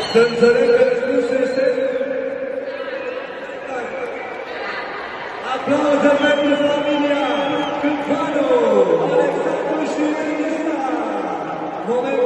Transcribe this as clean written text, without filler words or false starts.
Să înțeleg că răspunsul este... Aplauze pentru familia Câmpanu, Alexandru și Elisa!